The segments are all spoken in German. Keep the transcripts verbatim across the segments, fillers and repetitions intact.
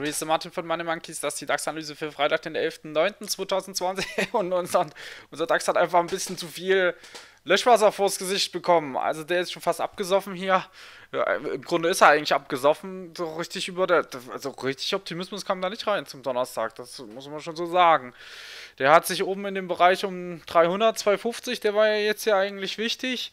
hier ist der Martin von Money Monkeys, das ist die DAX-Analyse für Freitag, den elften neunten zweitausendzwanzig und unser, unser DAX hat einfach ein bisschen zu viel Löschwasser vors Gesicht bekommen. Also der ist schon fast abgesoffen hier. Ja, im Grunde ist er eigentlich abgesoffen, so richtig über der, also richtig Optimismus kam da nicht rein zum Donnerstag, das muss man schon so sagen. Der hat sich oben in dem Bereich um dreihundert, zweihundertfünfzig, der war ja jetzt ja eigentlich wichtig.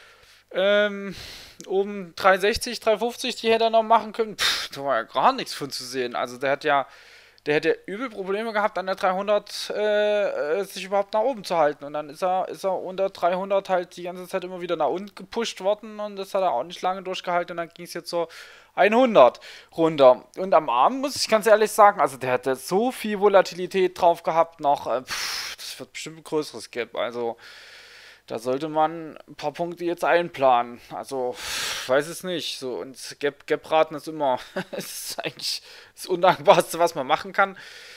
Ähm, oben dreihundertsechzig, dreihundertfünfzig, die hätte er noch machen können. Pff, da war ja gar nichts von zu sehen. Also der hat ja, der hätte übel Probleme gehabt, an der dreihundert äh, äh, sich überhaupt nach oben zu halten. Und dann ist er, ist er unter dreihundert halt die ganze Zeit immer wieder nach unten gepusht worden und das hat er auch nicht lange durchgehalten und dann ging es jetzt so hundert runter. Und am Abend muss ich ganz ehrlich sagen, also der hatte so viel Volatilität drauf gehabt noch, äh, pff, das wird bestimmt ein größeres Gap. Also da sollte man ein paar Punkte jetzt einplanen. Also, ich weiß es nicht. So, und Gap, Gap-Raten ist immer, es ist eigentlich das Undankbarste, was man machen kann.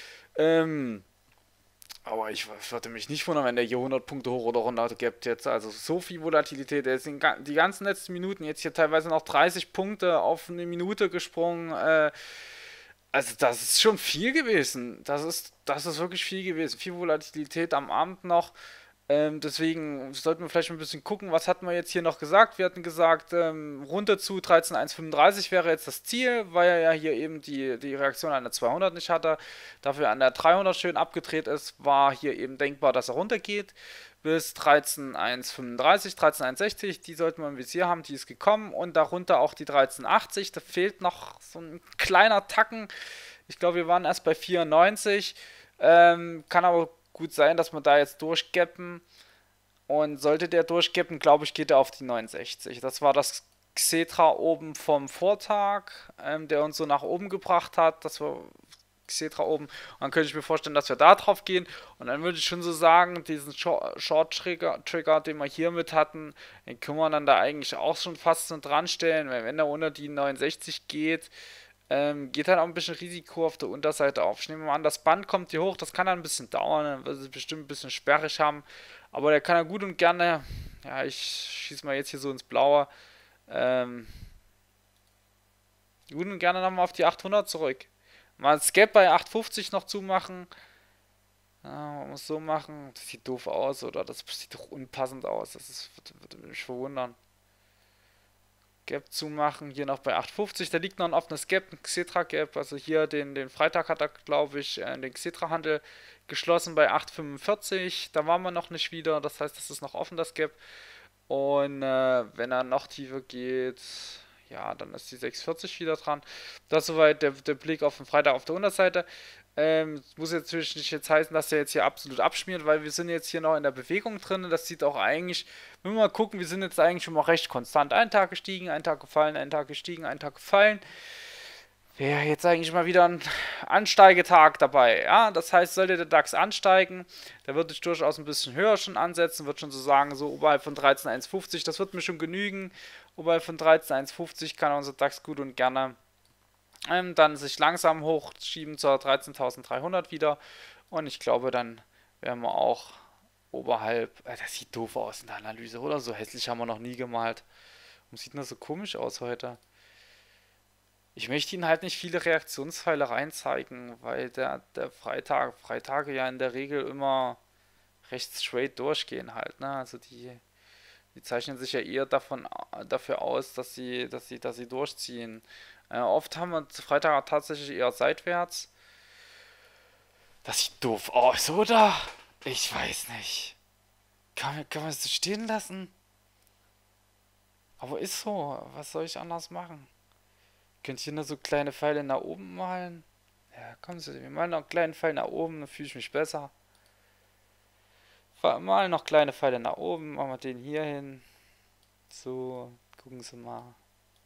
Ähm, aber ich würde mich nicht wundern, wenn der hier hundert Punkte hoch oder runter gapt jetzt. Also so viel Volatilität. Der ist in die ganzen letzten Minuten jetzt hier teilweise noch dreißig Punkte auf eine Minute gesprungen. Äh, also das ist schon viel gewesen. Das ist, das ist wirklich viel gewesen. Viel Volatilität am Abend noch. Ähm, deswegen sollten wir vielleicht ein bisschen gucken, was hatten wir jetzt hier noch gesagt? Wir hatten gesagt, ähm, runter zu dreizehn Komma eins fünfunddreißig wäre jetzt das Ziel, weil er ja hier eben die, die Reaktion an der zweihundert nicht hatte. Dafür an der dreihundert schön abgedreht ist, war hier eben denkbar, dass er runtergeht bis dreizehn Komma eins fünfunddreißig, dreizehn Komma eins sechzig, die sollten wir im Visier haben, die ist gekommen und darunter auch die dreizehn Komma achtzig, da fehlt noch so ein kleiner Tacken. Ich glaube, wir waren erst bei vierundneunzig, ähm, kann aber gut sein, dass wir da jetzt durchgappen. Und sollte der durchgappen, glaube ich, geht er auf die neunundsechzig. Das war das Xetra oben vom Vortag, ähm, der uns so nach oben gebracht hat. Das war Xetra oben. Und dann könnte ich mir vorstellen, dass wir da drauf gehen. Und dann würde ich schon so sagen, diesen Short-Trigger, Trigger, den wir hier mit hatten, den können wir dann da eigentlich auch schon fast so dran stellen. Weil wenn er unter die neunundsechzig geht, ähm, geht halt auch ein bisschen Risiko auf der Unterseite auf. Ich nehme mal an, das Band kommt hier hoch, das kann dann ein bisschen dauern, dann wird es bestimmt ein bisschen sperrig haben. Aber der kann ja gut und gerne, ja, ich schieße mal jetzt hier so ins Blaue, ähm, gut und gerne nochmal auf die achthundert zurück. Mal das Gap bei achthundertfünfzig noch zumachen. Ja, man muss so machen, das sieht doof aus oder das sieht doch unpassend aus. Das ist, würde, würde mich verwundern. Gap zumachen, hier noch bei achthundertfünfzig, da liegt noch ein offenes Gap, ein Xetra Gap, also hier den, den Freitag hat er, glaube ich, äh, den Xetra Handel geschlossen bei achthundertfünfundvierzig, da waren wir noch nicht wieder, das heißt, das ist noch offen, das Gap, und äh, wenn er noch tiefer geht, ja, dann ist die sechshundertvierzig wieder dran. Das ist soweit der, der Blick auf den Freitag auf der Unterseite. Ähm, muss jetzt natürlich nicht jetzt heißen, dass der jetzt hier absolut abschmiert, weil wir sind jetzt hier noch in der Bewegung drin. Das sieht auch eigentlich, wenn wir mal gucken, wir sind jetzt eigentlich schon mal recht konstant. Ein Tag gestiegen, ein Tag gefallen, ein Tag gestiegen, ein Tag gefallen. Wäre jetzt eigentlich mal wieder ein Ansteigetag dabei. Ja, das heißt, sollte der DAX ansteigen, da würde ich durchaus ein bisschen höher schon ansetzen, würde schon so sagen, so oberhalb von dreizehn Komma eins fünfzig, das wird mir schon genügen. Oberhalb von dreizehn Komma eins fünfzig kann unser DAX gut und gerne ähm, dann sich langsam hochschieben zur dreizehntausenddreihundert wieder. Und ich glaube, dann werden wir auch oberhalb. Äh, das sieht doof aus in der Analyse, oder? So hässlich haben wir noch nie gemalt. Warum sieht das so komisch aus heute? Ich möchte Ihnen halt nicht viele Reaktionspfeile reinzeigen, weil der, der Freitag, Freitage ja in der Regel immer recht straight durchgehen halt, ne? Also die, die zeichnen sich ja eher davon, dafür aus, dass sie, dass sie, dass sie durchziehen. Äh, oft haben wir zu Freitag tatsächlich eher seitwärts. Das sieht doof aus, oder? Ich weiß nicht. Kann, man- kann man es so stehen lassen? Aber ist so. Was soll ich anders machen? Könnt ihr nur so kleine Pfeile nach oben malen? Ja, kommen Sie, wir malen noch einen kleinen Pfeil nach oben, dann fühle ich mich besser. Fa- Malen noch kleine Pfeile nach oben, machen wir den hier hin. So, gucken Sie mal.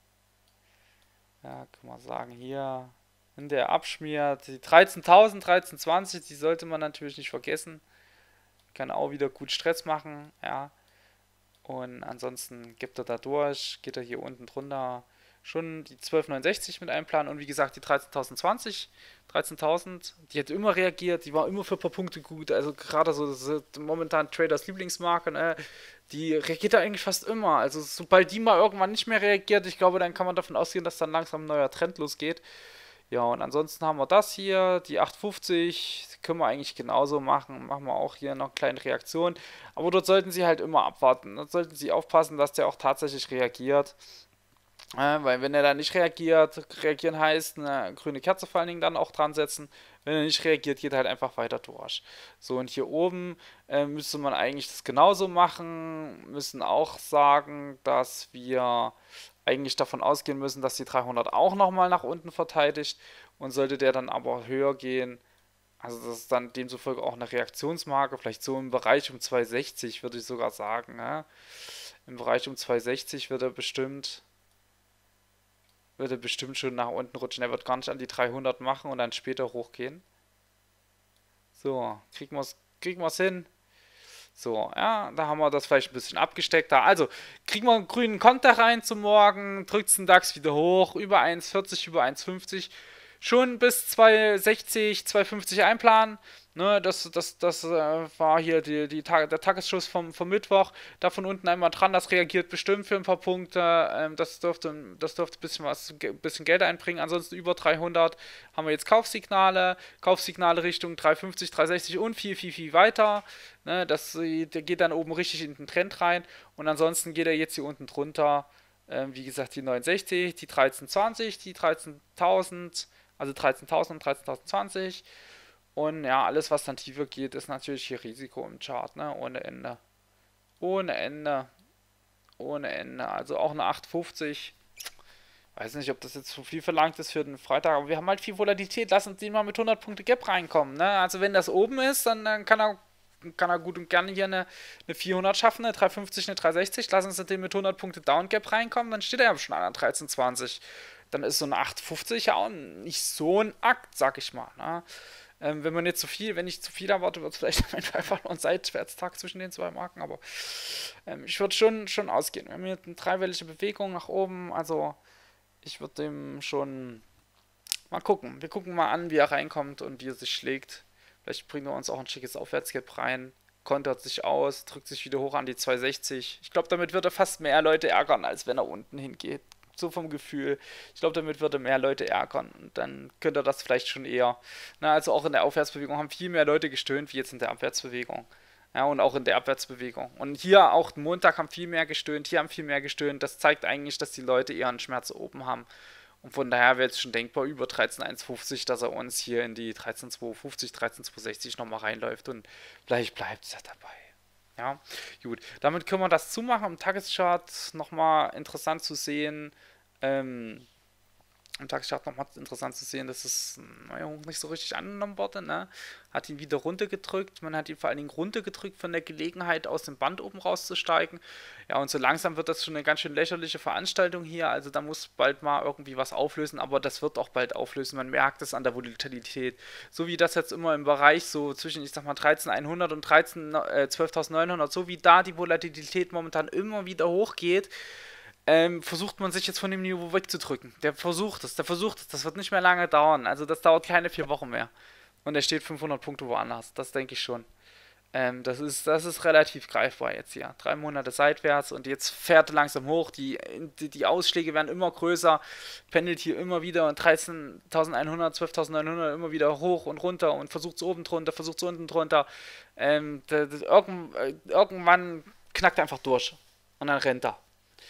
Ja, kann man sagen, hier, wenn der abschmiert, die dreizehntausend, dreizehn zwanzig, die sollte man natürlich nicht vergessen. Kann auch wieder gut Stress machen, ja. Und ansonsten gibt er da durch, geht er hier unten drunter schon die zwölf neunundsechzig mit einplanen und wie gesagt die dreizehntausendzwanzig, dreizehntausend, die hat immer reagiert, die war immer für ein paar Punkte gut, also gerade so, das ist momentan Traders Lieblingsmarke, ne? Die reagiert da eigentlich fast immer, also sobald die mal irgendwann nicht mehr reagiert, ich glaube, dann kann man davon ausgehen, dass dann langsam ein neuer Trend losgeht. Ja, und ansonsten haben wir das hier, die acht fünfzig, können wir eigentlich genauso machen. Machen wir auch hier noch eine kleine Reaktion. Aber dort sollten Sie halt immer abwarten. Dort sollten Sie aufpassen, dass der auch tatsächlich reagiert. Äh, weil wenn er da nicht reagiert, reagieren heißt, eine grüne Kerze vor allen Dingen dann auch dran setzen. Wenn er nicht reagiert, geht er halt einfach weiter durch. So, und hier oben äh, müsste man eigentlich das genauso machen. Müssen auch sagen, dass wir eigentlich davon ausgehen müssen, dass die dreihundert auch nochmal nach unten verteidigt. Und sollte der dann aber höher gehen, also das ist dann demzufolge auch eine Reaktionsmarke, vielleicht so im Bereich um zweihundertsechzig würde ich sogar sagen. Ne? Im Bereich um zweihundertsechzig wird er bestimmt würde bestimmt schon nach unten rutschen. Er wird gar nicht an die dreihundert machen und dann später hochgehen. So, kriegen wir es kriegen wir's hin. So, ja, da haben wir das vielleicht ein bisschen abgesteckter. Also, kriegen wir einen grünen Konter rein zum Morgen, drückt den DAX wieder hoch, über eins vierzig, über eins fünfzig. Schon bis zweihundertsechzig, zweihundertfünfzig einplanen. Ne, das das, das äh, war hier die, die Tag, der Tagesschuss vom, vom Mittwoch. Da von unten einmal dran, das reagiert bestimmt für ein paar Punkte. Ähm, das dürfte, das dürfte ein bisschen was, ein bisschen Geld einbringen. Ansonsten über dreihundert haben wir jetzt Kaufsignale. Kaufsignale Richtung dreihundertfünfzig, dreihundertsechzig und viel, viel, viel weiter. Ne, das, der geht dann oben richtig in den Trend rein. Und ansonsten geht er jetzt hier unten drunter. Ähm, wie gesagt, die neunundsechzig, die dreizehnhundertzwanzig, die dreizehntausend, also dreizehntausend und dreizehntausendzwanzig. Und ja, alles, was dann tiefer geht, ist natürlich hier Risiko im Chart, ne? Ohne Ende. Ohne Ende. Ohne Ende. Also auch eine acht fünfzig. Weiß nicht, ob das jetzt zu viel verlangt ist für den Freitag, aber wir haben halt viel Volatilität. Lass uns den mal mit hundert Punkte Gap reinkommen, ne? Also wenn das oben ist, dann, dann kann er kann er gut und gerne hier eine, eine vierhundert schaffen, eine dreihundertfünfzig, eine dreihundertsechzig. Lass uns den mit hundert Punkte Down Gap reinkommen, dann steht er ja schon an der dreizehn zwanzig. Dann ist so eine acht fünfzig ja auch nicht so ein Akt, sag ich mal, ne? Ähm, wenn man jetzt zu viel, wenn ich zu viel erwarte, wird es vielleicht einfach nur ein Seitwärtstag zwischen den zwei Marken, aber ähm, ich würde schon, schon ausgehen. Wir haben hier eine dreiwellige Bewegung nach oben, also ich würde dem schon mal gucken. Wir gucken mal an, wie er reinkommt und wie er sich schlägt. Vielleicht bringen wir uns auch ein schickes Aufwärtsgap rein, kontert sich aus, drückt sich wieder hoch an die zweihundertsechzig. Ich glaube, damit wird er fast mehr Leute ärgern, als wenn er unten hingeht. So vom Gefühl. Ich glaube, damit würde er mehr Leute ärgern. Und dann könnte er das vielleicht schon eher. Na, also auch in der Aufwärtsbewegung haben viel mehr Leute gestöhnt, wie jetzt in der Abwärtsbewegung. Ja, und auch in der Abwärtsbewegung. Und hier auch Montag haben viel mehr gestöhnt, hier haben viel mehr gestöhnt. Das zeigt eigentlich, dass die Leute eher einen Schmerz oben haben. Und von daher wäre es schon denkbar über dreizehn Komma hundertfünfzig, dass er uns hier in die dreizehn Komma zweihundertfünfzig, dreizehn Komma zweihundertsechzig nochmal reinläuft und vielleicht bleibt es ja dabei. Ja, gut. Damit können wir das zumachen. Im Tageschart nochmal interessant zu sehen, ähm, am Tagesstart nochmal interessant zu sehen, dass es naja, nicht so richtig angenommen wurde. Ne? Hat ihn wieder runtergedrückt. Man hat ihn vor allen Dingen runtergedrückt von der Gelegenheit, aus dem Band oben rauszusteigen. Ja, und so langsam wird das schon eine ganz schön lächerliche Veranstaltung hier. Also da muss bald mal irgendwie was auflösen, aber das wird auch bald auflösen. Man merkt es an der Volatilität. So wie das jetzt immer im Bereich so zwischen, ich sag mal, dreizehntausendeinhundert und dreizehn, äh, zwölftausendneunhundert, so wie da die Volatilität momentan immer wieder hochgeht, ähm, versucht man sich jetzt von dem Niveau wegzudrücken. Der versucht es, der versucht es. Das wird nicht mehr lange dauern. Also das dauert keine vier Wochen mehr. Und er steht fünfhundert Punkte woanders. Das denke ich schon. Ähm, das ist, das ist relativ greifbar jetzt hier. Drei Monate seitwärts und jetzt fährt er langsam hoch. Die, die, die Ausschläge werden immer größer. Pendelt hier immer wieder dreizehntausendeinhundert, zwölftausendneunhundert immer wieder hoch und runter und versucht es oben drunter, versucht es unten drunter. Ähm, das, das, irgend, äh, irgendwann knackt er einfach durch. Und dann rennt er.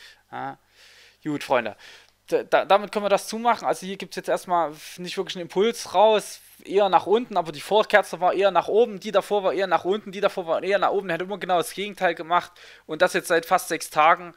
Ja. Gut, Freunde. Da, damit können wir das zumachen. Also hier gibt es jetzt erstmal nicht wirklich einen Impuls raus, eher nach unten, aber die Vorkerze war eher nach oben, die davor war eher nach unten, die davor war eher nach oben. Der hat immer genau das Gegenteil gemacht und das jetzt seit fast sechs Tagen.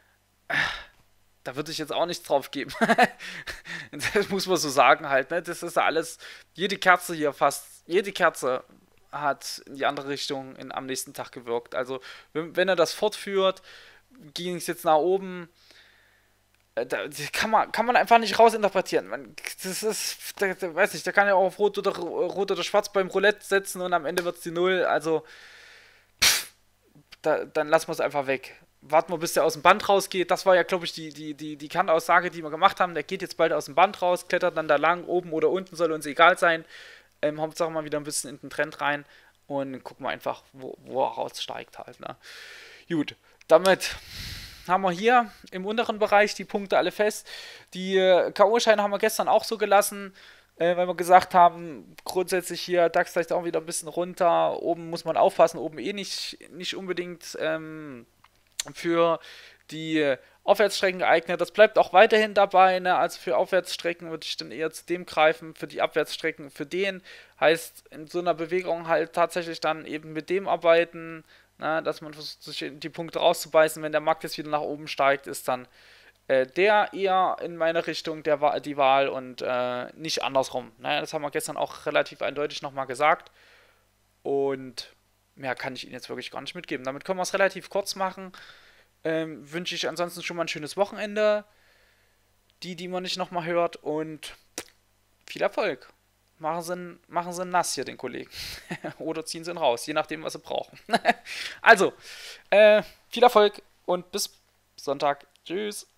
Da würde ich jetzt auch nichts drauf geben. Das muss man so sagen halt. Ne? Das ist ja alles, jede Kerze hier fast, jede Kerze hat in die andere Richtung in, am nächsten Tag gewirkt. Also wenn, wenn er das fortführt, ging es jetzt nach oben. Da kann man, kann man einfach nicht rausinterpretieren. Man, das ist, da, da, weiß nicht, da kann ja auch auf Rot oder, Rot oder Schwarz beim Roulette setzen und am Ende wird es die Null. Also, pff, da, dann lassen wir es einfach weg. Warten wir, bis der aus dem Band rausgeht. Das war ja, glaube ich, die, die, die, die Kernaussage, die wir gemacht haben. Der geht jetzt bald aus dem Band raus, klettert dann da lang, oben oder unten, soll uns egal sein. Ähm, Hauptsache mal wieder ein bisschen in den Trend rein und gucken wir einfach, wo, wo er raussteigt halt. Ne? Gut, damit haben wir hier im unteren Bereich die Punkte alle fest. Die K O-Scheine haben wir gestern auch so gelassen. äh, weil wir gesagt haben, grundsätzlich hier DAX vielleicht auch wieder ein bisschen runter. Oben muss man aufpassen, oben eh nicht, nicht unbedingt ähm, für die Aufwärtsstrecken geeignet. Das bleibt auch weiterhin dabei. Ne? Also für Aufwärtsstrecken würde ich dann eher zu dem greifen, für die Abwärtsstrecken für den. Heißt in so einer Bewegung halt tatsächlich dann eben mit dem arbeiten, ne? Dass man versucht, sich die Punkte rauszubeißen. Wenn der Markt jetzt wieder nach oben steigt, ist dann äh, der eher in meine Richtung der Wa die Wahl und äh, nicht andersrum. Ne? Das haben wir gestern auch relativ eindeutig nochmal gesagt. Und mehr kann ich Ihnen jetzt wirklich gar nicht mitgeben. Damit können wir es relativ kurz machen. Ähm, wünsche ich ansonsten schon mal ein schönes Wochenende. Die, die man nicht nochmal hört. Und viel Erfolg. Machen Sie, ihn- machen Sie ihn nass hier, den Kollegen. Oder ziehen Sie ihn raus, je nachdem, was Sie brauchen. Also, äh, viel Erfolg und bis Sonntag. Tschüss.